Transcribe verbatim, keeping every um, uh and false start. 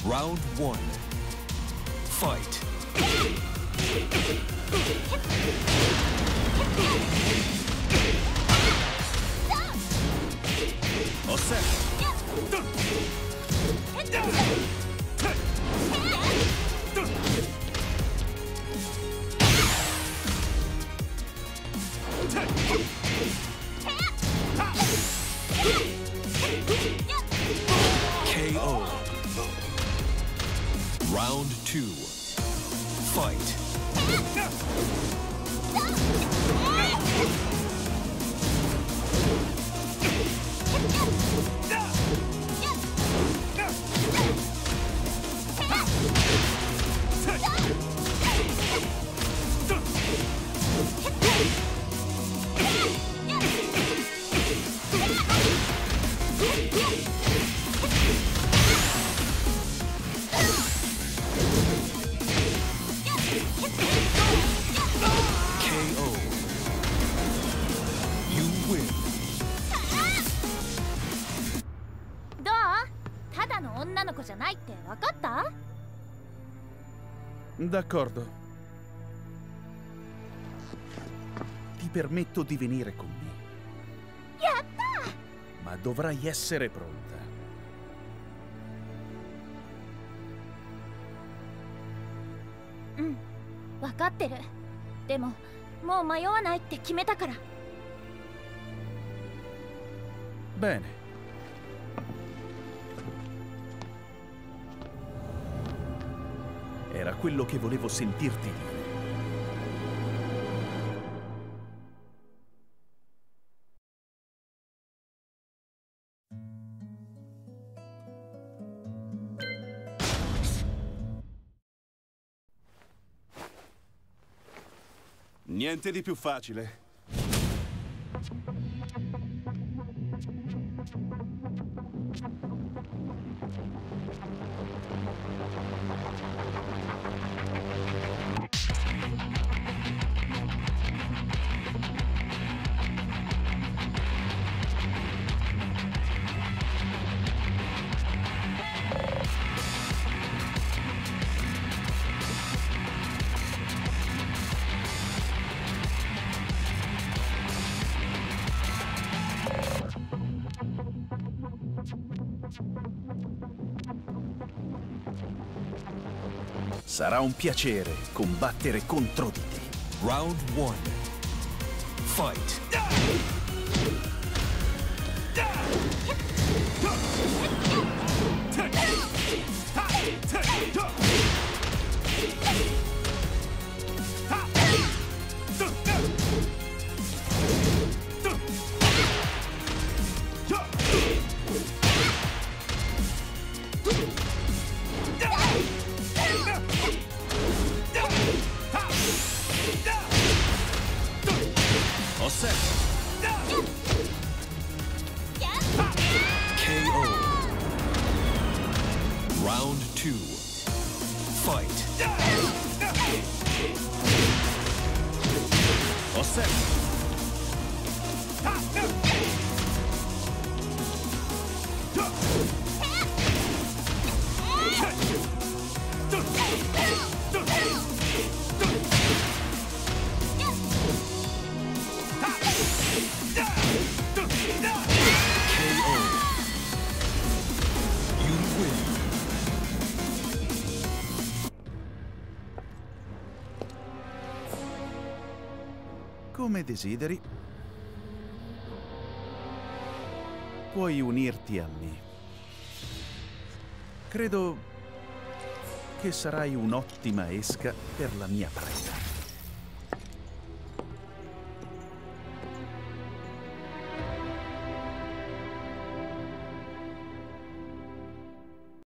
Round one. Fight. All set. K O. Round two. Fight. D'accordo. Ti permetto di venire con me. Yatta! Ma dovrai essere pronta. Mm, わかってる。でも、もう迷わないって決めたから。 Bene. Era quello che volevo sentirti dire. Niente di più facile. Sarà un piacere combattere contro di te. Round one. Fight. All set. K O. Round two. Fight. All set. Come desideri. Puoi unirti a me. Credo che sarai un'ottima esca per la mia preda.